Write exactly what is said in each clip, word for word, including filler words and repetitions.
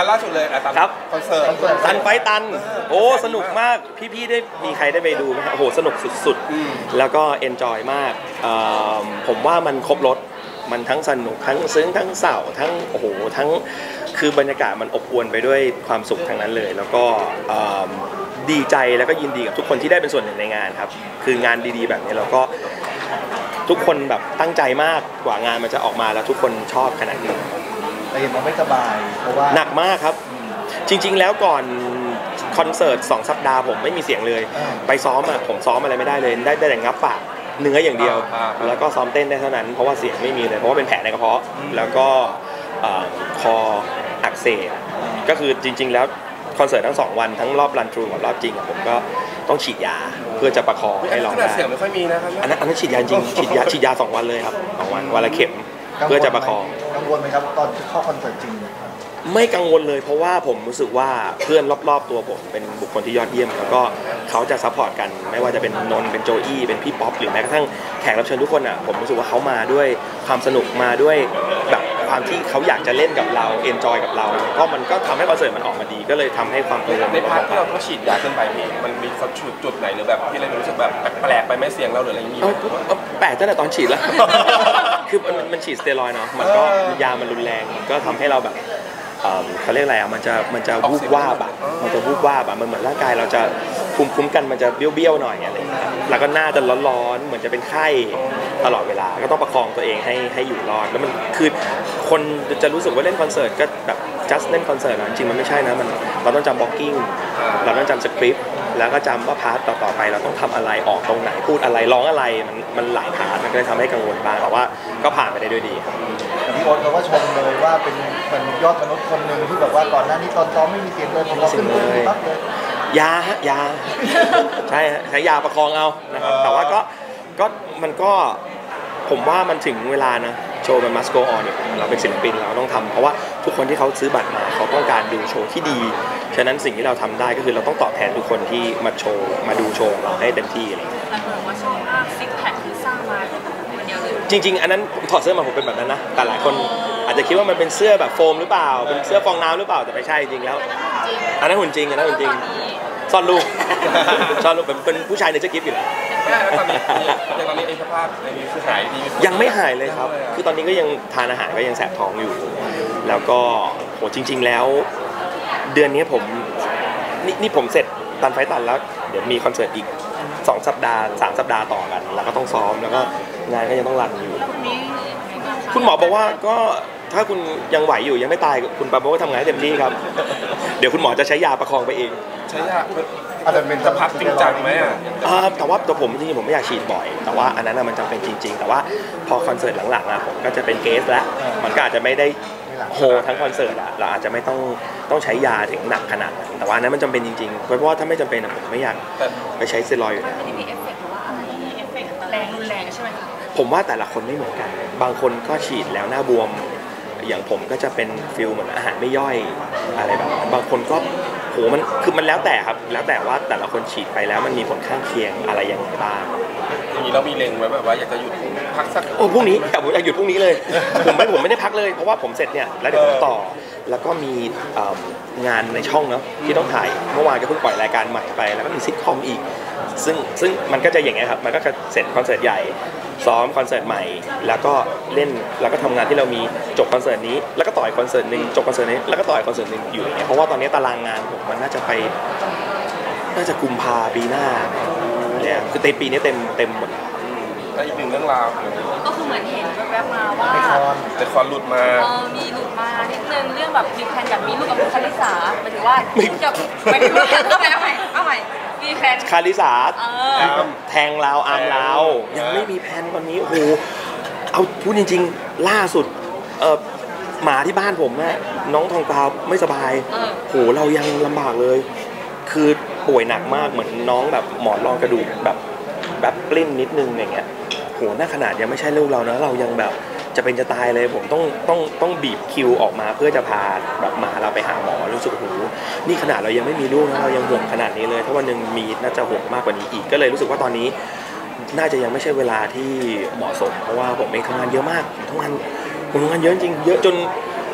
นล่าสุดเลยครับคอนเสิร์ตตันไฟตันโอ้สนุกมากพี่ๆได้มีใครได้ไปดูไหมครับโอ้โหสนุกสุดๆแล้วก็เอนจอยมากผมว่ามันครบรสมันทั้งสนุกทั้งซึ้งทั้งเศร้าทั้งโอ้โหทั้งคือบรรยากาศมันอบอวลไปด้วยความสุขทั้งนั้นเลยแล้วก็ดีใจแล้วก็ยินดีกับทุกคนที่ได้เป็นส่วนหนึ่งในงานครับคืองานดีๆแบบนี้เราก็ทุกคนแบบตั้งใจมากกว่างานมันจะออกมาแล้วทุกคนชอบขนาดนี้แต่เห็นว่าไม่สบายเพราะว่าหนักมากครับจริงๆแล้วก่อนคอนเสิร์ตสองสัปดาห์ผมไม่มีเสียงเลยไปซ้อมอ่ะผมซ้อมอะไรไม่ได้เลยได้ได้แต่งับปากเนื้ออย่างเดียวแล้วก็ซ้อมเต้นได้เท่านั้นเพราะว่าเสียงไม่มีเลยเพราะว่าเป็นแผลในกระเพาะแล้วก็คออักเสบก็คือจริงๆแล้วคอนเสิร์ตทั้งสองวันทั้งรอบรันทรูกับรอบจริงผมก็ต้องฉีดยาเพื่อจะประคองให้ร้องได้เสียงไม่ค่อยมีนะครับอันนั้นอันนั้นฉีดยาจริงฉีดยาฉีดยาสองวันเลยครับสองวันวันละเข็มเพื่อจะประคองกังวลไหมครับตอนเข้าคอนเสิร์ตจริงไม่กังวลเลยเพราะว่าผมรู้สึกว่าเพื่อนรอบๆตัวผมเป็นบุคคลที่ยอดเยี่ยมแล้วก็เขาจะซัพพอร์ตกันไม่ว่าจะเป็นนนท์เป็นโจอี้เป็นพี่ป๊อปหรือแม้กระทั่งแขกรับเชิญทุกคนอ่ะผมรู้สึกว่าเขามาด้วยความสนุกมาด้วยแบบความที่เขาอยากจะเล่นกับเราเอนจอยกับเราก็มันก็ทำให้คอนเสิร์ตมันออกมาดีก็เลยทำให้ความกังวลในพาร์ทที่เราต้องฉีดยาขึ้นไปพี่มันมีความจุดจุดไหนหรือแบบที่เรารู้สึกแบบแปลกไปไหมเสียงเราหรืออะไรอย่างนี้แปลกตั้งแต่ตอนฉีดแล้วคือมันมันฉีดสเตียรอยด์เนาะมันก็ยามันรุนแรงก็ทำให้เราแบบเขาเรียกอะไรอ่ะมันจะมันจะวูบวาบอ่ะมันจะวูบวาบอ่ะมันเหมือนร่างกายเราจะภูมิคุ้มกันมันจะเบี้ยวๆหน่อยอะไรอย่างเงี้ยแล้วก็หน้าจะร้อนๆเหมือนจะเป็นไข้ตลอดเวลาก็ต้องประคองตัวเองให้ให้อยู่รอดแล้วมันคือคนจะรู้สึกว่าเล่นคอนเสิร์ตก็แบบ just เล่นคอนเสิร์ตนะจริงมันไม่ใช่นะมันเราต้องจำบล็อกกิ้งเราต้องจำสคริปต์แล้วก็จำว่าพาร์ทต่อๆไปเราต้องทำอะไรออกตรงไหนพูดอะไรร้องอะไรมันมันหลายพาร์ทมันก็เลยทำให้กังวลบ้างแต่ว่าก็ผ่านไปได้ด้วยดีครับพี่โอ๊ตเขาก็ชมเลยว่าเป็นเป็นยอดมนุษย์คนหนึ่งที่แบบว่าก่อนหน้านี้ตอนซ้อมไม่มีเสียงเลยพอขึ้นเลยปั๊บเลยยาฮะยาใช่ฮะใช้ยาประคองเอานะครับแต่ว่าก็ก็มันก็ผมว่ามันถึงเวลานะโชว์มันมัสโกออนเนี่ยเราเป็นศิลปินเราต้องทำเพราะว่าทุกคนที่เขาซื้อบัตรมาเขาต้องการดูโชว์ที่ดีฉะนั้นสิ่งที่เราทำได้ก็คือเราต้องตอบแทนทุกคนที่มาโชว์มาดูโชว์เราให้เต็มที่อะไรอย่างเงี้ยว่าชอบมากซิกแพคคือสร้างมาคนเดียวเลยจริงๆอันนั้นถอดเสื้อมาผมเป็นแบบนั้นนะแต่หลายคนอาจจะคิดว่ามันเป็นเสื้อแบบโฟมหรือเปล่าเป็นเสื้อฟองน้ำหรือเปล่าแต่ไม่ใช่จริงแล้วอันนั้นหุ่นจริงอันนั้นหุ่นจริงซ่อนลูกซ่อนลูกเป็นผู้ชายในเจ้ากิฟต์อยู่แล้วตอนนี้ยังตอนนี้เองสภาพคือหายดียังไม่หายเลยครับคือตอนนี้ก็ยังทานอาหารก็ยังแสบท้องอยู่แล้วก็โหจริงๆแล้วเดือนนี้ผมนี่นี่ผมเสร็จตันไฟตันแล้วเดี๋ยวมีคอนเสิร์ตอีกสองสัปดาห์สามสัปดาห์ต่อกันแล้วก็ต้องซ้อมแล้วก็งานก็ยังต้องรันอยู่คุณหมอบอกว่าก็ถ้าคุณยังไหวอยู่ยังไม่ตายคุณปาโมก็ทำงานให้เต็มที่ครับเดี๋ยวคุณหมอจะใช้ยาประคองไปเองใช้ยาอาจจะเป็นจะพักจริงจังไหมอ่ะแต่ว่าตัวผมจริงๆผมไม่อยากฉีดบ่อยแต่ว่าอันนั้นมันจำเป็นจริงๆแต่ว่าพอคอนเสิร์ตหลังๆอ่ะผมก็จะเป็นเกสแล้วมันก็อาจจะไม่ได้โฮทั้งคอนเสิร์ตอ่ะเราอาจจะไม่ต้องต้องใช้ยาถึงหนักขนาดนั้นแต่ว่านั้นมันจำเป็นจริงๆเพราะว่าถ้าไม่จำเป็นผมไม่อยากไปใช้สเตียรอยด์อยู่แล้วมีเอฟเฟกต์ว่าอะไรเอฟเฟกต์แรงรุนแรงใช่ไหมคะผมว่าแต่ละคนไม่เหมือนกันบางคนก็ฉีดแล้วหน้าบวมอย่างผมก็จะเป็นฟิลเหมือนอาหารไม่ย่อยอะไรแบบนั้นบางคนก็โหมันคือมันแล้วแต่ครับแล้วแต่ว่าแต่ละคนฉีดไปแล้วมันมีผลข้างเคียงอะไรอย่างไรบ้างอย่างนี้เรามีเล็งไว้แบบว่าอยากจะหยุดพักสักโอ้พรุ่งนี้ผมอยากหยุดพรุ่งนี้เลยผมไม่ผมไม่ได้พักเลยเพราะว่าผมเสร็จเนี่ยแล้วเดี๋ยวผมต่อแล้วก็มีงานในช่องเนาะที่ต้องถ่ายเมื่อวานก็เพิ่งปล่อยรายการใหม่ไปแล้วก็มีซิทคอมอีกซึ่งซึ่งมันก็จะอย่างเงี้ยครับมันก็จะเสร็จคอนเสิร์ตใหญ่ซ้อมคอนเสิร์ตใหม่แล้วก็เล่นแล้วก็ทำงานที่เรามีจบคอนเสิร์ตนี้แล้วก็ต่อยคอนเสิร์ตนึงจบคอนเสิร์ตนี้แล้วก็ต่อยคอนเสิร์ตนึงอยู่อย่างเงี้ยเพราะว่าตอนนี้ตารางงานผมมันน่าจะไปน่าจะกุมภาปีหน้าเนี่ยคือเต็มปีนี้เต็มเต็มหมดแล้วอีกหนึ่งเรื่องราวก็คือเหมือนเห็นแวบๆมาว่าแต่คอนหลุดมาเออมีหลุดมานิดนึงเรื่องแบบมีแพนแบบมีลูกกับคาริสาหมายถึงว่ากับหมายถึงว่าเอาใหม่เอาใหม่เอาใหม่มีแพนคาริสาแทงเราอาร์มเรายังไม่มีแพนวันนี้โอ้โหเอาพูดจริงๆล่าสุดเออหมาที่บ้านผมเนี่ยน้องทองกวาวไม่สบายโหเรายังลำบากเลยคือป่วยหนักมากเหมือนน้องแบบหมอนรองกระดูกแบบแบบกลิ้นนิดนึงอย่างเงี้ยโหน่าขนาดยังไม่ใช่ลูกเรานะเรายังแบบจะเป็นจะตายเลยผมต้องต้องต้องบีบคิวออกมาเพื่อจะพาแบบหมาเราไปหาหมอรู้สึกโหนี่ขนาดเรายังไม่มีลูกนะเรายังห่วงขนาดนี้เลยถ้าวันหนึ่งมีน่าจะห่วงมากกว่านี้อีกก็เลยรู้สึกว่าตอนนี้น่าจะยังไม่ใช่เวลาที่เหมาะสมเพราะว่าผมเองทำงานเยอะมากผมทำงานผมทำงานเยอะจริงเยอะจน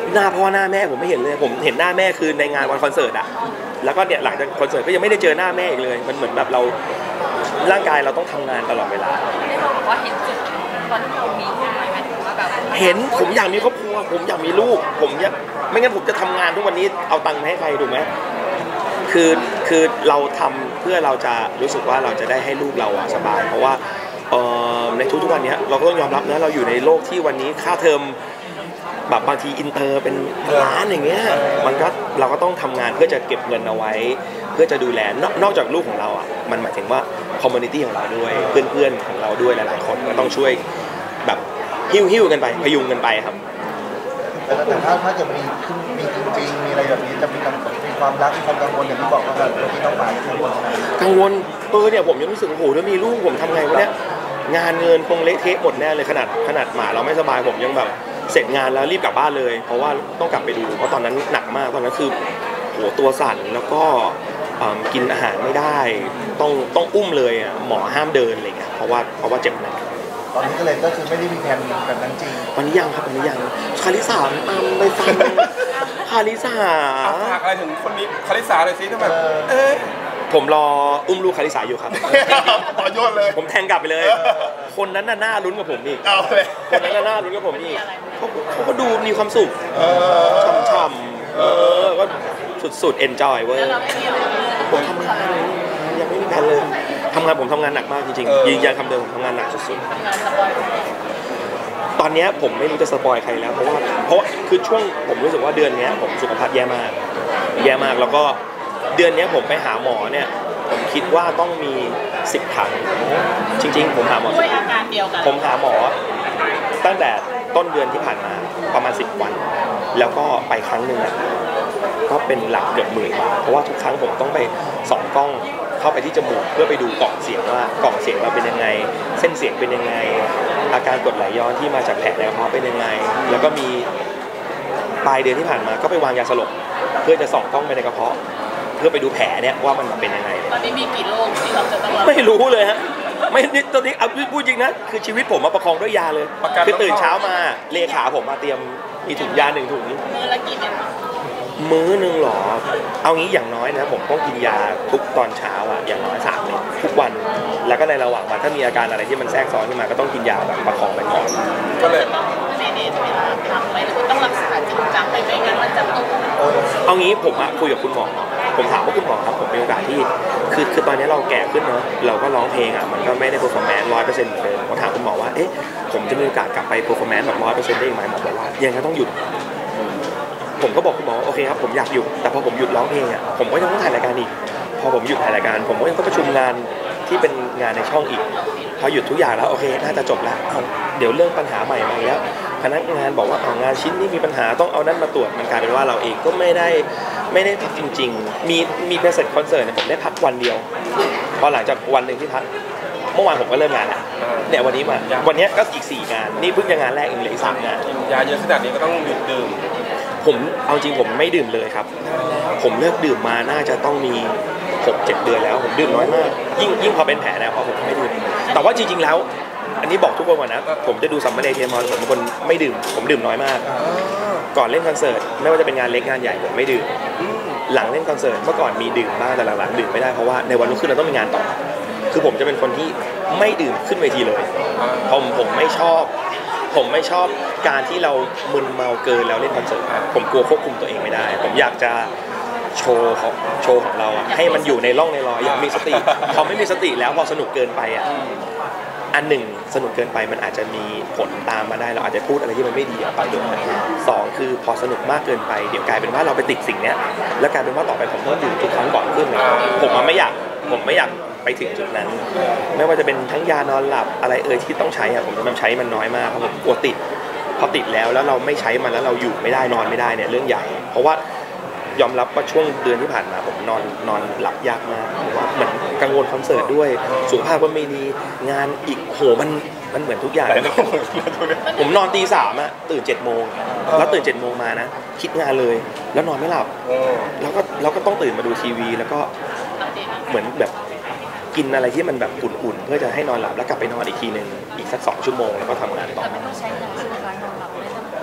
หน้าพ่อหน้าแม่ผมไม่เห็นเลยผมเห็นหน้าแม่คือในงานวันคอนเสิร์ตอะแล้วก็เนี่ยหลังจากคอนเสิร์ตก็ยังไม่ได้เจอหน้าแม่อีกเลยมันเหมือนแบบเราร่างกายเราต้องทำงานตลอดเวลาได้บอกว่าเห็นจุดตอนที่เรามีลูกไหมหมายถึงว่าแบบเห็นผมอยากมีครอบครัวผมอยากมีลูกผมอยากไม่งั้นผมจะทำงานทุกวันนี้เอาตังค์มาให้ใครถูกไหมคือคือเราทำเพื่อเราจะรู้สึกว่าเราจะได้ให้ลูกเราอะสบายเพราะว่าเอ่อในทุกๆวันนี้เราก็ต้องยอมรับนะเราอยู่ในโลกที่วันนี้ค่าเทอมแบบบางทีอินเตอร์เป็นล้านอย่างเงี้ยมันก็เราก็ต้องทำงานเพื่อจะเก็บเงินเอาไว้เพื่อจะดูแลนอกนอกจากลูกของเราอ่ะมันหมายถึงว่าคอมมูนิตี้ของเราด้วยเพื่อนๆของเราด้วยหลายๆคนก็ต้องช่วยแบบหิ้วหิ้วกันไปพยุงกันไปครับแต่แต่ถ้าถ้าเกิดมีขึ้นมีจริงๆมีอะไรแบบนี้จะมีกังมีความรักมีความกังวลอย่างที่บอกว่าแบบที่ต้องมากังวลอะไรกังวลเออเนี่ยผมยังรู้สึกโอ้โหถ้ามีลูกผมทำไงวะเนี่ยงานเงินคงเละเทะหมดแน่เลยขนาดขนาดหมาเราไม่สบายผมยังแบบเสร็จงานแล้วรีบกลับบ้านเลยเพราะว่าต้องกลับไปดูเพราะตอนนั้นหนักมากตอนนั้นคือโหตัวสั่นแล้วก็กินอาหารไม่ได้ต้องต้องอุ้มเลยอ่ะหมอห้ามเดินอะไรเงี้ยเพราะว่าเพราะว่าเจ็บหนักตอนนี้ก็เลยก็คือไม่ได้มีแผนแบบนั้นจริงวันนี้ยังครับวันนี้ยังคาริสาตามไปฟังคาริสาฝากอะไรถึงคนนี้คาริสาหน่อยสิถ้าแบบเอ๊ะผมรออุ้มลูกคาริสาอยู่ครับต่อยอดเลยผมแทงกลับไปเลยคนนั้นน่ะน่าลุ้นกับผมอีกคนนั้นน่ะน่าลุ้นกับผมอีกเขาเขาก็ดูมีความสุขช่ำๆเออก็สุดๆ enjoy เว้ยผมทำงานยังไม่มีแผนเลยทำงานผมทำงานหนักมากจริงๆยืนยันคำเดิมทำงานหนักสุดๆตอนนี้ผมไม่รู้จะสปอยใครแล้วเพราะว่าเพราะคือช่วงผมรู้สึกว่าเดือนนี้ผมสุขภาพแย่มากแย่มากแล้วก็เดือนนี้ผมไปหาหมอเนี่ยผมคิดว่าต้องมีสิบครั้งจริงๆผมหาหมอด้วยอาการเดียวกันผมหาหมอตั้งแต่ต้นเดือนที่ผ่านมาประมาณสิบวันแล้วก็ไปครั้งหนึ่งก็เป็นหลักเกือบหมื่นบาทเพราะว่าทุกครั้งผมต้องไปส่องกล้องเข้าไปที่จมูกเพื่อไปดูกล่องเสียงว่ากล่องเสียงเราเป็นยังไงเส้นเสียงเป็นยังไงอาการกรดไหลย้อนที่มาจากแผลในกระเพาะเป็นยังไงแล้วก็มีปลายเดือนที่ผ่านมาก็ไปวางยาสลบเพื่อจะส่องกล้องไปในกระเพาะเพื่อไปดูแผลเนี่ยว่ามันเป็นยังไงตอนนี้มีกี่โรคที่เราจะต้องไม่รู้เลยฮะไม่นิดตอนนี้เอาพูดจริงนะคือชีวิตผมมาประคองด้วยยาเลยคือตื่นเช้ามาเลขาผมมาเตรียมมีถุงยาหนึ่งถุงมื้อละกี่เม็ดมื้อหนึ่งหรอเอางี้อย่างน้อยนะผมต้องกินยาทุกตอนเช้าอ่ะอย่างน้อยสามเม็ดทุกวันแล้วก็ในระหว่างวันถ้ามีอาการอะไรที่มันแทรกซ้อนขึ้นมาก็ต้องกินยาแบบประคองไปก่อนก็เลยเมเนจเวลาทำไปหรือต้องรักษาจริงจังไปไม่งั้นมันจะตกเอางี้ผมอะคุยกับคุณหมอผมถามว่าคุณหมอครับผมมีโอกาสที่คือคือตอนนี้เราแก่ขึ้นเนอะเราก็ร้องเพลงอ่ะมันก็ไม่ได้เพอร์ฟอร์แมนซ์ร้อยเปอร์เซ็นต์เหมือนเดิมผมถามคุณหมอว่าเอ๊ะผมจะมีโอกาสกลับไปเพอร์ฟอร์แมนซ์แบบร้อยเปอร์เซ็นต์ได้ไหมหมอบอกว่ายังไงต้องหยุดผมก็บอกคุณหมอโอเคครับผมอยากหยุดแต่พอผมหยุดร้องเพลงอ่ะผมก็ยังต้องถ่ายรายการอีกพอผมหยุดถ่ายรายการผมก็ยังต้องประชุมงานที่เป็นงานในช่องอีกพอหยุดทุกอย่างแล้วโอเคน่าจะจบแล้วเดี๋ยวเรื่องปัญหาใหม่มาแล้วพนักงานบอกว่าเอางานชิ้นนี้มีปัญหาต้องเอานั้นมาตรวจมันกลายเป็นว่าเราเองก็ไม่ได้ไม่ได้พักจริงๆมีมีเพรสเซนต์คอนเสิร์ตเนี่ยผมได้พักวันเดียวพอหลังจากวันหนึ่งที่พักเมื่อวานผมก็เริ่มงานแล้วเนี่ยวันนี้มาวันนี้ก็อีกสี่งานนี่เพิ่งจะงานแรกเองเหลืออีกสามงานยาเยอะขนาดนี้ก็ต้องหยุดดื่มผมเอาจริงผมไม่ดื่มเลยครับผมเลิกดื่มมาน่าจะต้องมี หกเจ็ด เดือนแล้วผมดื่มน้อยมากยิ่งยิ่งพอเป็นแผลแล้วพอผมไม่ดื่มแต่ว่าจริงๆแล้วอันนี้บอกทุกคนก่อนนะผมจะดูซัมเมอร์เดย์เทียมอลผมเป็นคนไม่ดื่มผมดื่มน้อยมากก่อนเล่นคอนเสิร์ตไม่ว่าจะเป็นงานเล็กงานใหญ่ผมไม่ดื่มหลังเล่นคอนเสิร์ตเมื่อก่อนมีดื่มบ้างแต่หลังๆดื่มไม่ได้เพราะว่าในวันรุ่งขึ้นเราต้องมีงานต่อคือผมจะเป็นคนที่ไม่ดื่มขึ้นเวทีเลยผมผมไม่ชอบผมไม่ชอบการที่เรามึนเมาเกินแล้วเล่นคอนเสิร์ตผมกลัวควบคุมตัวเองไม่ได้ผมอยากจะโชว์ของโชว์ของเราอ่ะให้มันอยู่ในร่องในรอยอย่างมีสติพอไม่มีสติแล้วพอสนุกเกินไปอ่ะอันหนึ่งสนุกเกินไปมันอาจจะมีผลตามมาได้เราอาจจะพูดอะไรที่มันไม่ดีออกไปด้วยสองคือพอสนุกมากเกินไปเดี๋ยวกลายเป็นว่าเราไปติดสิ่งเนี้ยแล้วกลายเป็นว่าต่อไปผมต้องดื่มทุกครั้งก่อนขึ้นผมไม่อยากผมไม่อยากไปถึงจุดนั้นไม่ว่าจะเป็นทั้งยานอนหลับอะไรเอ่ยที่ต้องใช้อ่ะผมจะใช้มันน้อยมากเพราะผมกลัวติดพอติดแล้วแล้วเราไม่ใช้มันแล้วเราอยู่ไม่ได้นอนไม่ได้เนี่ยเรื่องใหญ่เพราะว่ายอมรับว่าช่วงเดือนที่ผ่านมาผมนอนนอนหลับยากมากเพราะว่าเหมือนกังวลคอนเสิร์ตด้วยสุขภาพก็ไม่ดีงานอีกโหมันมันเหมือนทุกอย่างผมนอนตีสามอะตื่นเจ็ดโมงแล้วตื่นเจ็ดโมงมานะคิดงานเลยแล้วนอนไม่หลับแล้วก็แล้วก็ต้องตื่นมาดูทีวีแล้วก็เหมือนแบบกินอะไรที่มันแบบอุ่นๆเพื่อจะให้นอนหลับแล้วกลับไปนอนอีกทีนึงอีกสักสองชั่วโมงแล้วก็ทำงานต่อแต่ไม่ต้องใช้เงินใช่ไหมคะนอนหลับไม่ต้องใช้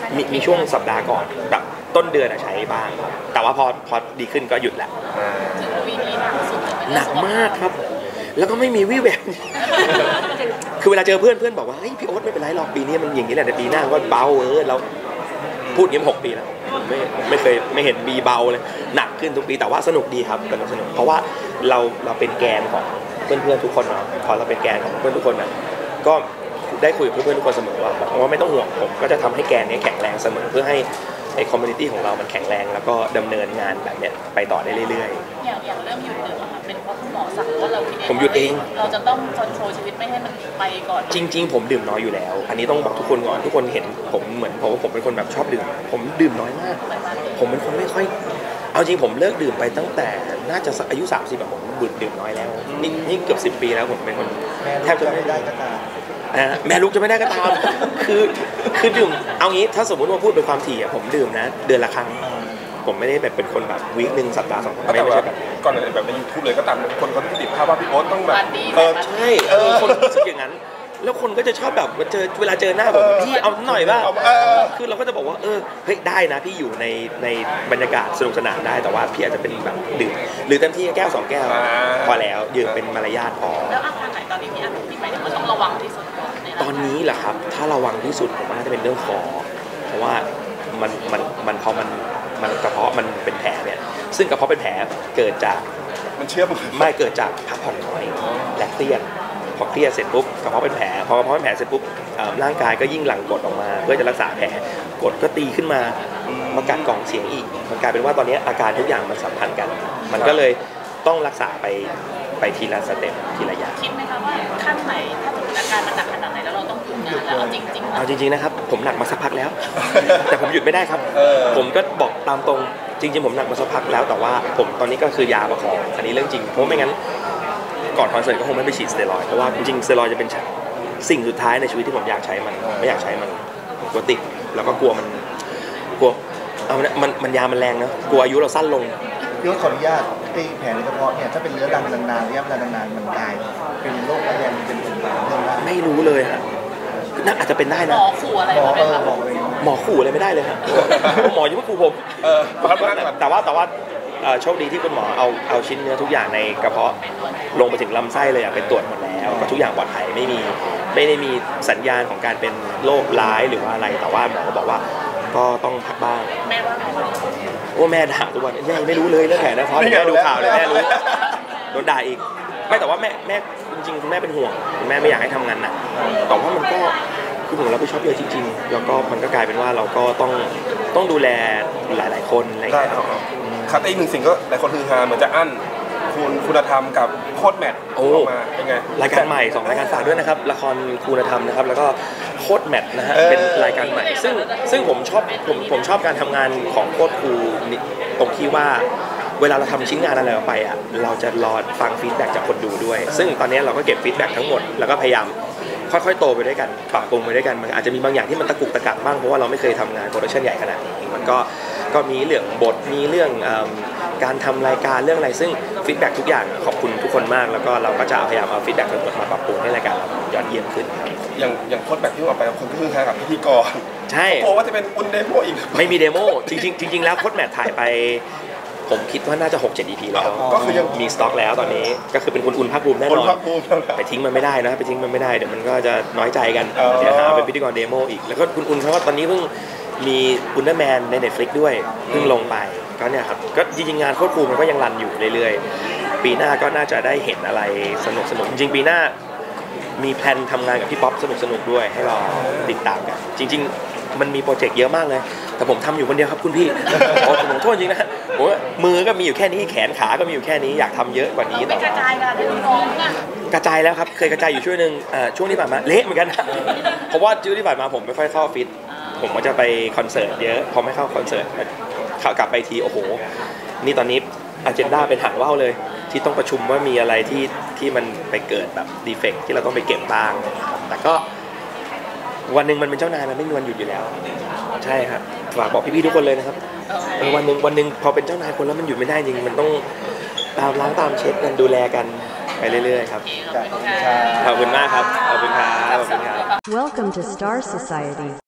มีมีช่วงสัปดาห์ก่อนแบบต้นเดือนอะใช้บ้างครับแต่ว่าพอพอดีขึ้นก็หยุดแหละถึงวีนี้หนักสุดเลยหนักมากครับ แล้วก็ไม่มีวี่แวว คือเวลาเจอเพื่อนเพื่อนบอกว่าเฮ้ยพี่โอ๊ตไม่เป็นไรหรอกปีนี้มันอย่างนี้แหละแต่ปีหน้าก็เบาเออเราพูดอย่างนี้มาหกปีแล้วไม่ไม่เคยไม่เห็นมีเบาเลยหนักขึ้นทุกปีแต่ว่าสนุกดีครับสนุกสนุกเพราะว่าเราเราเป็นแกนของเพื่อนเพื่อนทุกคนเนาะพอเราเป็นแกนของเพื่อนทุกคนนะก็ได้คุยกับเพื่อนๆทุกคนเสมอว่าแบบว่าไม่ต้องห่วงผมก็จะทำให้แกนนี้แข็งแรงเสมอเพื่อให้ไอ้คอมมูนิตี้ของเรามันแข็งแรงแล้วก็ดำเนินงานแบบเนี้ยไปต่อได้เรื่อยๆอย่างอย่างเริ่มหยุดดื่มอะค่ะเป็นเพราะคุณหมอสั่งหรือว่าเราคิดเองผมหยุดเองเราจะต้องคอนโทรลชีวิตไม่ให้มันไปก่อนจริงๆผมดื่มน้อยอยู่แล้ว อันนี้ต้องบอกทุกคนก่อนทุกคนเห็นผมเหมือนเพราะว่าผมเป็นคนแบบชอบดื่มผมดื่มน้อยมาก ผมเป็นคนไม่ค่อยเอาจริงผมเลิกดื่มไปตั้งแต่น่าจะสักอายุสามสิบแบบผมดื่มดื่มน้อยแล้วนี่นี่เกือบสิบปีแล้วผมเป็นคนแม่แทบจะจะไม่ไม่ได้ก็ตามอ่าแม่ลูกจะไม่ได้ก็ตาม คือคือดื่มเอางี้ถ้าสมมติว่าพูดเป็นความถี่อะผมดื่มนะเดือนละครั้งผมไม่ได้แบบเป็นคนแบบวีคหนึ่งสัปดาห์สองไม่แต่ไม่ว่าใช่แบบก่อนอื่นแบบในยูทูบเลยก็ตามคนเขาที่ติดภาพว่าพี่โอ๊ตต้องแบบปาร์ตี้เออใช่เออคนรู้สึกอย่างนั้น แล้วคนก็จะชอบแบบเจอเวลาเจอหน้าผมพี่เอาหน่อยว่าเออคือเราก็จะบอกว่าเออเฮ้ยได้นะพี่อยู่ในในบรรยากาศสนุกสนานได้แต่ว่าพี่อาจจะเป็นแบบดื่มหรือเต็มที่แก้วสองแก้วอ่าพอแล้วยืนเป็นมารยาทพอแล้วอาการไหนตอนนี้ที่อันที่หมายถึงว่าต้องระวังที่สุดในตอนนี้แหละครับถ้าระวังที่สุดผมว่าน่าจะเป็นเรื่องคอเพราะว่ามันมันมันพอมันมันกระเพาะมันเป็นแผลเนี่ยซึ่งกระเพาะเป็นแผลเกิดจากมันเชื่อมไม่เกิดจากพักผ่อนน้อยและเครียดพอเครียดเสร็จปุ๊บกระเพาะเป็นแผลพอกระเพาะเป็นแผลเสร็จปุ๊บเอ่อร่างกายก็ยิ่งหลั่งกรดออกมาเพื่อจะรักษาแผลกรดก็ตีขึ้นมามากัดกล่องเสียงอีกมันกลายเป็นว่าตอนนี้อาการทุกอย่างมันสัมพันธ์กัน มันก็เลยต้องรักษาไปไปทีละสเต็ปทีละอย่างคิดไหมคะว่าขั้นไหนถ้าถึงอาการมันหนักขนาดไหนแล้วเราต้องหยุดงานแล้วเอาจริงๆเอาจริงๆนะครับผมหนักมาสักพักแล้ว แต่ผมหยุดไม่ได้ครับเออผมก็บอกตามตรงจริงๆผมหนักมาสักพักแล้วแต่ว่าผมตอนนี้ก็คือยาประคองอันนี้เรื่องจริงเพราะไม่งั้นก่อนคอนเสิร์ตก็คงไม่ไปฉีดสเตียรอยด์เพราะว่าจริงๆสเตียรอยด์จะเป็นสิ่งสุดท้ายในชีวิตที่ผมอยากใช้มันไม่อยากใช้มันกลัวติดแล้วก็กลัวมันกลัวเอามันมันมันยามันแรงนะกลัวอายุเราสั้นลงพี่โอ๊ตขออนุญาตไอ้แผลในกระเพาะเนี่ยถ้าเป็นเรื้อรังนานๆระยะเวลานานๆมันกลายเป็นโรคร้ายแรงเป็นผื่นต่างเรื่องได้ไม่รู้เลยฮะน่าอาจจะเป็นได้หมนะอขู่อะไรหมอมาไหมเออคะบอกเลยหมอขู่อะไรไม่ได้เลยฮะหมอยังไม่ขู่ผมเออพักนั่งก่อนแต่ว่าแต่ว่าเอ่อโชคดีที่คุณหมอเอาเอาชิ้นเนื้อทุกอย่างในกระเพาะลงไปถึงลำไส้เลยอะไปตรวจหมดแล้วก็ทุกอย่างปลอดภัยไม่มีไม่ได้มีสัญญาณของการเป็นโรคร้ายหรือว่าอะไรแต่ว่าหมอบอกว่าก็ต้องพักบ้างแม่ว่าไงบ้างโอ้แม่ด่าทุกวันแม่ไม่รู้เลยเรื่องแผลนะเพราะแม่ดูข่าวเลยแม่รู้โดนด่าอีกไม่แต่ว่าแม่แม่จริงๆคุณแม่เป็นห่วงคุณแม่ไม่อยากให้ทำงานหนักแต่ว่ามันก็คือผมรับผิดชอบเยอะจริงๆแล้วก็มันก็กลายเป็นว่าเราก็ต้องต้องดูแลหลายๆคนอะไรอย่างได้เงี้ยเอาเอาครับอีกหนึ่งสิ่งก็หลายคนฮือฮาเหมือนจะอั้นคุณคุณธรรมกับโคตรแมทออกมาเป็นไงรายการใหม่สองรายการฝากด้วยนะครับละครคุณธรรมนะครับแล้วก็โคตรแมทนะฮะเออเป็นรายการใหม่ ซึ่งซึ่งผมชอบผมผมชอบการทำงานของโคตรครูนี่ตรงที่ว่าเวลาเราทำชิ้นงานอะไรออกไปอ่ะเราจะรอฟังฟีดแบ็กจากคนดูด้วย ซึ่งตอนนี้เราก็เก็บฟีดแบ็กทั้งหมดแล้วก็พยายามค่อยๆโตไปด้วยกันปรับปรุงไปด้วยกันมันอาจจะมีบางอย่างที่มันตะกุกตะกักบ้างเพราะว่าเราไม่เคยทำงานโปรดักชันใหญ่ขนาดนี้มันก็ก็มีเรื่องบทมีเรื่องเอิ่มการทำรายการเรื่องอะไรซึ่งฟีดแบ็กทุกอย่างขอบคุณทุกคนมากแล้วก็เราก็จะพยายามเอาฟีดแบ็กทั้งหมดมาปรับปรุงให้รายการเรายอดเยี่ยมขึ้นอย่างอย่างโคตรแมทที่ออกไปคนก็ฮือฮากับพิธีกรใช่โอ้ว่าจะเป็นอุนเดโมอีกไม่มีเดโมจริงๆจริงๆแล้วโคตรแมทถ่ายไปผมคิดว่าน่าจะ หกเจ็ด อี พี แล้วก็คือยังมีสต็อกแล้วตอนนี้ก็คือเป็นคุณอุ่นภาคภูมิแน่คนนอนภาคภูมินั่นแหละไปทิ้งมันไม่ได้นะไปทิ้งมันไม่ได้เดี๋ยวมันก็จะน้อยใจกันอ๋อเดี๋ยวหาเป็นพิธีกรเดโมอีกแล้วก็คุณอุ่นเขาก็ตอนนี้เพิ่งมีอุลตร้าแมนใน Netflix ด้วยเพิ่งลงไปก็เนี่ยครับก็จริงๆงานโคตรคูลมันก็ยังรันอยู่เรื่อยๆปีหน้าก็น่าจะได้เห็นอะไรสนุกสนุกจริงๆปีหน้ามีแพลนทำงานกับพี่ป๊อปสนุกๆด้วยให้เราติดตามกันจริงๆมันมีโปรเจกต์เยอะมากเลยแต่ผมทำอยู่คนเดียวครับคุณพี่ โอ้ผมขอโทษจริงนะผมว่ามือก็มีอยู่แค่นี้แขนขาก็มีอยู่แค่นี้อยากทำเยอะกว่านี้ไม่แต่กระว่าจายกันให้น้องๆอ่ะกระจายแล้วครับเคยกระจายอยู่ช่วงหนึ่งอ่าช่วงที่ผ่านมาเละเหมือนกัน นะเพราะว่าช่วงที่ผ่านมาผมไม่ค่อยเข้าออฟฟิศผมก็จะไปคอนเสิร์ตเยอะพอไม่เข้าคอนเสิร์ตเข้ากลับไปทีโอ้โหนี่ตอนนี้อเจนดาเป็นหางว่าวเลยที่ต้องประชุมว่ามีอะไรที่ที่มันไปเกิดแบบดีเฟกต์ที่เราต้องไปเก็บบ้างแต่ก็วันหนึ่งมันเป็นเจ้านายมันไม่มีวันหยุดอยู่แล้วใช่ครับฝากบอกพี่ๆทุกคนเลยนะครับเออวันหนึ่งวันหนึ่งพอเป็นเจ้านายคนแล้วมันหยุดไม่ได้จริงมันต้องตามล้างตามเช็ดกันดูแลกันไปเรื่อยๆครับจากขอบคุณมากครับขอบคุณครับขอบคุณครับ Welcome to Star Society.